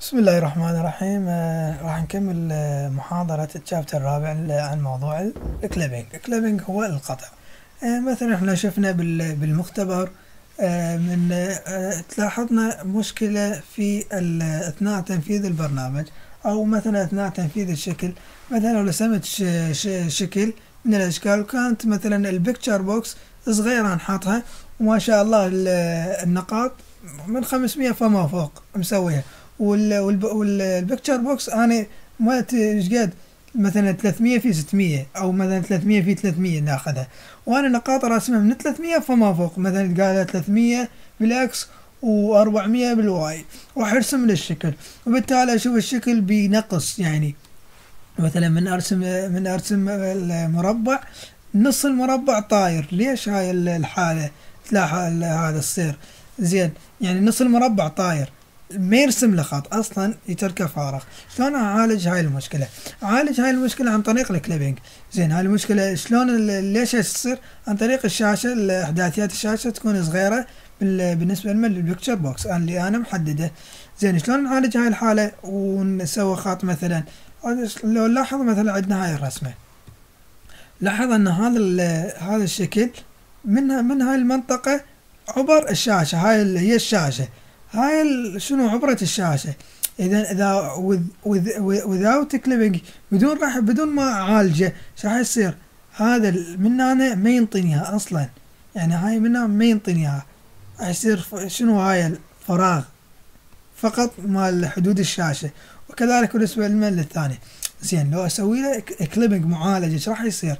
بسم الله الرحمن الرحيم. راح نكمل محاضرة الشابتر الرابع عن موضوع الكليبينج. الكليبينج هو القطع. مثلا احنا شفنا بالمختبر، من تلاحظنا مشكلة في أثناء تنفيذ البرنامج، أو مثلا أثناء تنفيذ الشكل. مثلا لو رسمت شكل من الأشكال، وكانت مثلا البيكتشر بوكس صغيرة نحطها، وما شاء الله النقاط من 500 فما فوق مسويها، والبيكتشر بوكس انا ما قد مثلا 300 في 600 او مثلا 300 في 300 ناخذها، وانا نقاط راسمها من 300 فما فوق، مثلا قال 300 بالاكس و400 بالواي، راح ارسم للشكل، وبالتالي اشوف الشكل بينقص. يعني مثلا من ارسم المربع، نص المربع طاير. ليش هاي الحالة تلاحظ هذا السير؟ زين، يعني نص المربع طاير، ما يرسم له خط اصلا، يتركه فارغ. شلون اعالج هاي المشكله؟ اعالج هاي المشكله عن طريق الكليبينج. زين، هاي المشكله شلون ليش تصير؟ عن طريق الشاشه، احداثيات الشاشه تكون صغيره بالنسبه للبيكتشر بوكس اللي انا محدده. زين، شلون نعالج هاي الحاله ونسوي خط؟ مثلا لو نلاحظ مثلا عندنا هاي الرسمه، لاحظ ان هذا الشكل من هاي المنطقه عبر الشاشه. هاي اللي هي الشاشه، هاي شنو عبرة الشاشة. اذا without clipping، بدون ما اعالجه، شو راح يصير؟ هذا من هنا ما ينطينيها اصلا، يعني هاي من هنا ما ينطينيها، راح يصير شنو؟ هاي الفراغ فقط مال حدود الشاشة. وكذلك بالنسبة للمال الثاني. زين، لو اسوي له كليبنج، معالجة، ايش راح يصير؟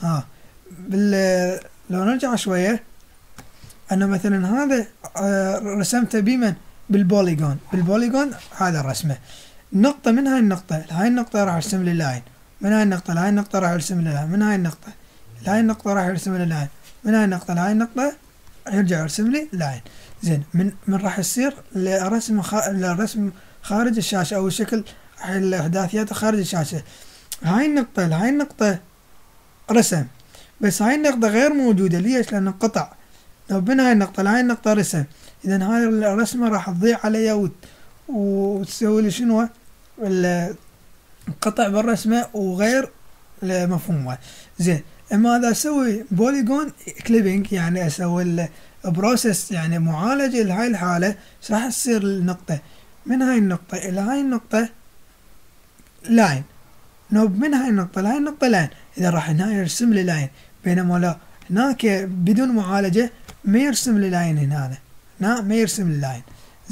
لو نرجع شوية، أنا مثلا هذا رسمته بمن؟ بالبوليجون هذا الرسمة. نقطة من هاي النقطة لهاي النقطة راح ارسم لي لاين، من هاي النقطة لهاي النقطة راح ارسم لي لاين، من هاي النقطة لهاي النقطة راح يرسم لي لاين، من هاي النقطة لهاي النقطة يرجع يرسم لي لاين. زين، من راح يصير الرسم خارج الشاشة، أو الشكل الإحداثيات خارج الشاشة. هاي النقطة لهاي النقطة رسم، بس هاي النقطة غير موجودة. ليش؟ لأنه قطع. لو من هاي النقطة لهاي النقطة رسم، إذا هاي الرسمة راح تضيع علي وتسوي لي شنو؟ القطع بالرسمة وغير مفهومة. زين، اما اذا اسوي بوليجون كليبينج، يعني اسوي البروسيس، يعني معالجة لهاي الحالة، راح تصير النقطة من هاي النقطة الى هاي النقطة لاين، نوب من هاي النقطة لهاي النقطة لاين، اذا راح هنا يرسم لي لاين. بينما لا، هناك بدون معالجة ما يرسم لي لاين، هنا ما يرسم لي لاين.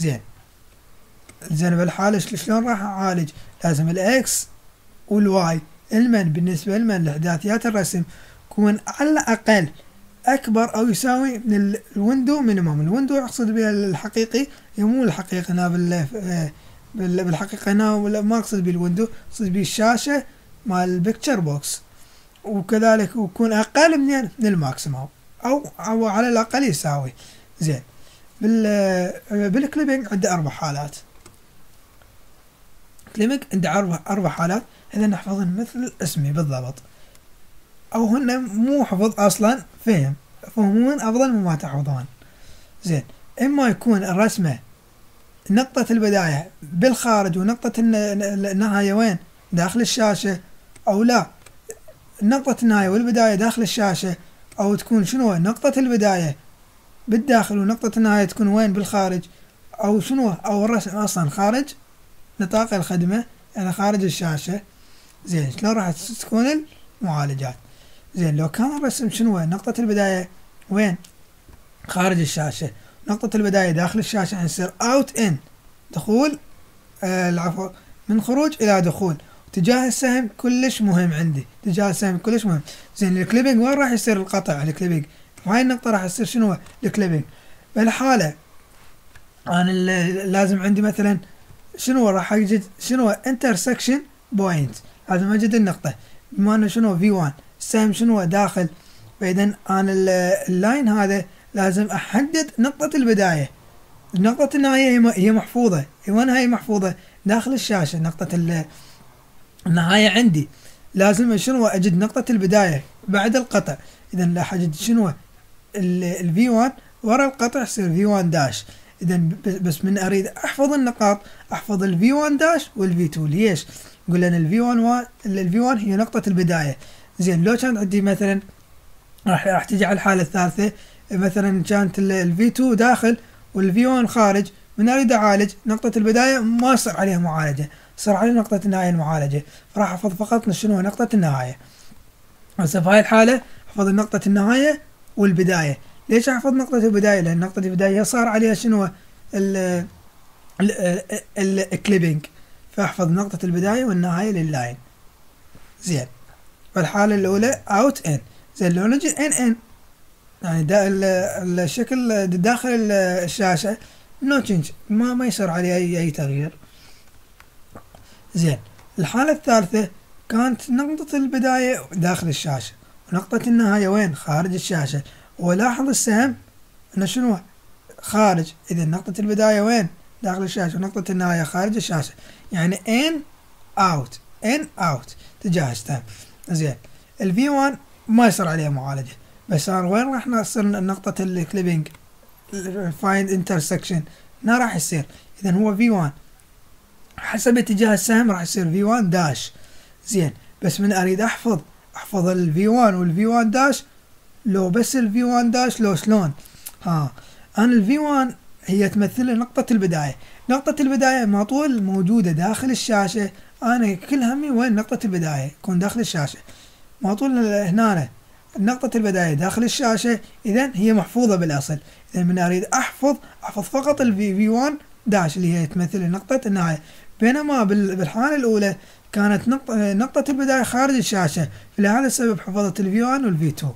زين بالحالة شلون راح اعالج؟ لازم الاكس والواي بالنسبة لاحداثيات الرسم يكون على الاقل اكبر او يساوي من الويندو مينيموم. الويندو اقصد بها الحقيقي، مو الحقيقي هنا بالحقيقة هنا، ما اقصد بالويندو، اقصد بالشاشة مال البيكتشر بوكس. وكذلك يكون اقل من الماكسيموم، او على الاقل يساوي. زين، بالكليبينج عنده 4 حالات. كليبينج عنده 4 حالات، هذا نحفظهم مثل اسمي بالضبط، او هن مو حفظ اصلا، فهمون افضل مما تحفظون. زين، اما يكون الرسمة نقطة البداية بالخارج ونقطة النهاية وين؟ داخل الشاشة، او لا، نقطة النهاية والبداية داخل الشاشة، او تكون شنو؟ نقطة البداية بالداخل ونقطة النهاية تكون وين؟ بالخارج، او شنو؟ او الرسم اصلا خارج نطاق الخدمة، يعني خارج الشاشة. زين، شلون راح تكون المعالجات؟ زين، لو كان الرسم شنو؟ نقطة البداية وين؟ خارج الشاشة، نقطة البداية داخل الشاشة، يعني يصير اوت ان، دخول، العفو، من خروج الى دخول. اتجاه السهم كلش مهم عندي، اتجاه السهم كلش مهم. زين، الكليبينج وين راح يصير القطع؟ الكليبينج هاي النقطة راح يصير شنو؟ الكليبينج. بالحالة انا لازم عندي مثلا شنو؟ راح اجد شنو؟ انترسكشن بوينت، لازم اجد النقطة، بما انه شنو؟ في 1 السهم شنو؟ داخل. فاذا انا اللاين هذا لازم احدد نقطة البداية. نقطة النهاية هي محفوظة. وين هي محفوظة؟ داخل الشاشة. نقطة النهاية عندي لازم شنو؟ اجد نقطة البداية بعد القطع. اذا راح اجد شنو؟ الفي 1 ورا القطع يصير في 1 داش. اذا بس من اريد احفظ النقاط احفظ الفي 1 داش والفي 2. ليش؟ نقول لان الفي 1 هي نقطة البداية. زين لو كان عندي مثلا راح تجي على الحالة الثالثة، مثلا كانت الفي 2 داخل والفي 1 خارج، من اريد اعالج نقطة البداية ما صار عليها معالجة، صار عليها نقطة النهاية المعالجة، فراح احفظ فقط شنو نقطة النهاية. هسه في هاي الحالة احفظ نقطة النهاية والبداية. ليش احفظ نقطة البداية؟ لان نقطة البداية صار عليها شنو الكليبنج، فاحفظ نقطة البداية والنهاية لللاين. زين فالحالة الأولى اوت ان. زين لو نجي ان يعني الشكل داخل الشاشة نو تشينج، ما يصير عليه أي تغيير. زين الحالة الثالثة كانت نقطة البداية داخل الشاشة ونقطة النهاية وين؟ خارج الشاشة. ولاحظ السهم انه شنو؟ خارج. اذا نقطة البداية وين؟ داخل الشاشة ونقطة النهاية خارج الشاشة، يعني ان اوت تجاه السهم. زين الفي 1 ما يصير عليه معالجة، بس صار وين راح نصير نقطة الكليبنج فايند انترسكشن؟ ما راح يصير. اذا هو في 1 حسب اتجاه السهم راح يصير في 1 داش. زين بس من اريد احفظ الفي 1 والفي 1 داش، لو بس الفي 1 داش لو شلون؟ انا الفي 1 هي تمثل نقطة البداية. نقطة البداية ما طول موجودة داخل الشاشة، انا كل همي وين نقطة البداية تكون داخل الشاشة، ما طول هنا نقطة البداية داخل الشاشة، اذا هي محفوظة بالاصل. اذا من اريد احفظ فقط الفي 1 داش اللي هي تمثل نقطة النهاية. بينما بالحالة الاولى كانت نقطة البداية خارج الشاشة، فلهذا السبب حفظت الفي 1 والفي 2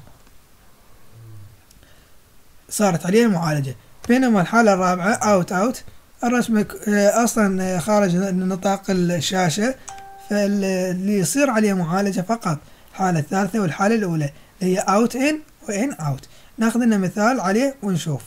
صارت عليه المعالجة. بينما الحالة الرابعة اوت الرسم اصلا خارج نطاق الشاشة، فاللي يصير عليه معالجة فقط الحالة الثالثة والحالة الأولى اللي هي اوت ان وان اوت. ناخذ لنا مثال عليه ونشوف.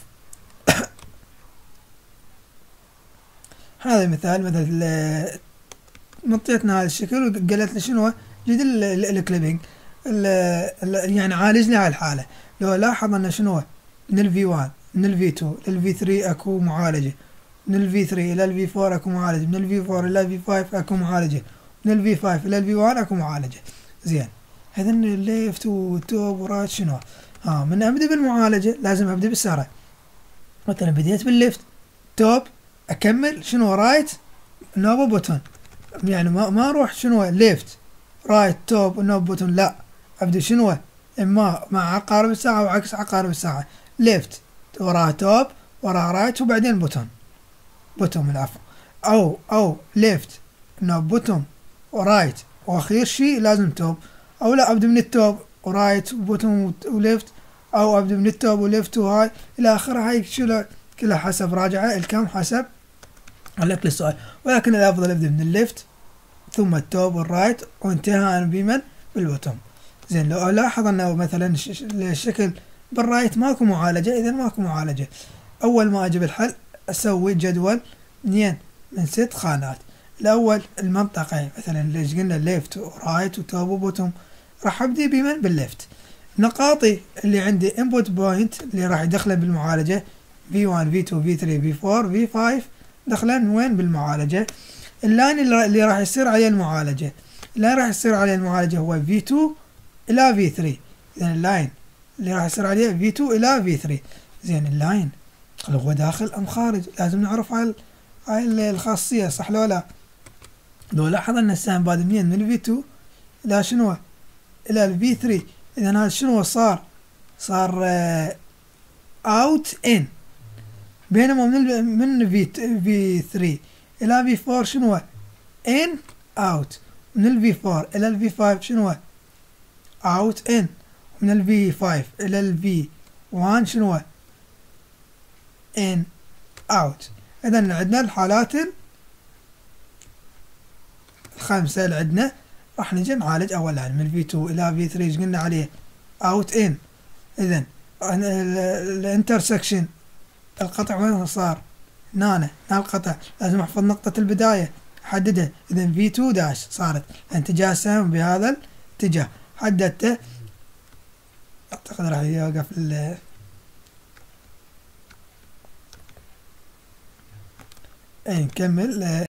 هذا مثال مثل نطيتنا هذا الشكل وقالت لي شنو جد الكليبنج يعني عالج لي هاي الحالة. لو لاحظ ان شنو من الفي 1 من الفي 2 للفي 3 اكو معالجة، من الفي 3 الى الفي 4 اكو معالجة، من الفي 4 الى الفي 5 اكو معالجة، من الفي 5 الى الفي 1 اكو معالجة. زين هذن الليفت والتوب ورايت شنو؟ من ابدا بالمعالجة لازم ابدا بالسرعة. مثلا بديت بالليفت توب اكمل شنو رايت نوب بوتون، يعني ما اروح شنو ليفت رايت توب نوب بوتون، لا ابدا شنو اما مع عقارب الساعة وعكس عقارب الساعة، ليفت وراه توب وراه رايت وبعدين بوتوم العفو، او ليفت نوب بوتوم ورايت واخير شيء لازم توب، او لا ابدا من التوب ورايت وبوتوم وليفت، او ابدا من التوب وليفت وهاي الى اخره. هاي كلها حسب راجعه الكم حسب عليك للسؤال، ولكن الافضل ابدا من الليفت ثم التوب والرايت وانتهاء بمن بالبوتوم. زين لو الاحظ انه مثلا الشكل بالرايت ماكو معالجة، اذا ماكو معالجة اول ما اجيب الحل اسوي جدول من 6 خانات. الاول المنطقة مثلا ليش قلنا ليفت ورايت وتوب وبوتوم، راح ابدي بمن بالليفت. نقاطي اللي عندي input point اللي راح يدخله بالمعالجة V1 V2 V3 V4 V5 دخلن وين بالمعالجة. اللاين اللي راح يصير عليه المعالجة، اللاين راح يصير عليه المعالجة هو V2 الى V3. اذا اللاين اللي راح يصير عليه V2 الى V3. زين اللاين هل هو داخل ام خارج؟ لازم نعرف هاي الخاصية صح لو لا. لو لاحظ ان السهم بادئ من V2 الى شنو الى V3، اذا هذا شنو صار اوت ان. بينما من V3 الى V4 شنو ان اوت، من الفي 4 الى الفي 5 شنو اوت ان، من الفي 5 الى الفي 1 شنو ان اوت. اذا عندنا الحالات الخمسه اللي عندنا راح نجي نعالج اولا من في 2 الى في 3 ايش قلنا عليه اوت ان. اذا الانترسكشن القطع وين صار؟ هنا القطع لازم احفظ نقطة البداية حددها. اذا في 2 داش صارت اتجاه السهم بهذا الاتجاه حددته. اعتقد راح يوقف نكمل.